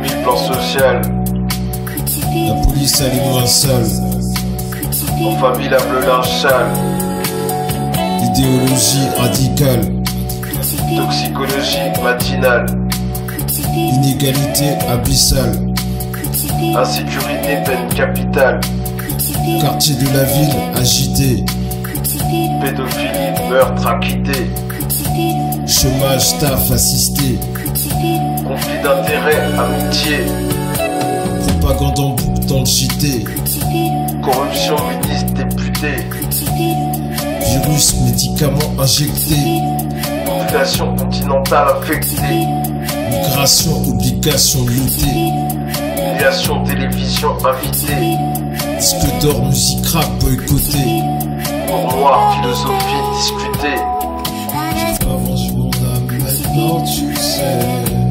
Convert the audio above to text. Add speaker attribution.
Speaker 1: demi-plan social.
Speaker 2: La police a les mains sales.
Speaker 1: En famille lave le linge sale.
Speaker 2: Idéologie radicale.
Speaker 1: Toxicologie matinale.
Speaker 2: Inégalité abyssale.
Speaker 1: Insécurité peine capitale.
Speaker 2: Quartier de la ville agité.
Speaker 1: Pédophilie, meurtre acquitté.
Speaker 2: Chômage, taf assisté.
Speaker 1: Conflit d'intérêts, amitié.
Speaker 2: Propagande en boucle dans le JT.
Speaker 1: Corruption, ministre, député.
Speaker 2: Virus, médicaments injectés.
Speaker 1: Population continentale affectée.
Speaker 2: Migration, obligation lutter.
Speaker 1: Filiation, télévision invitée.
Speaker 2: Disque d'or, musique rap boycotté.
Speaker 1: Pour noir, philosophie discutée.
Speaker 2: Avant du monde à maintenant tu sais.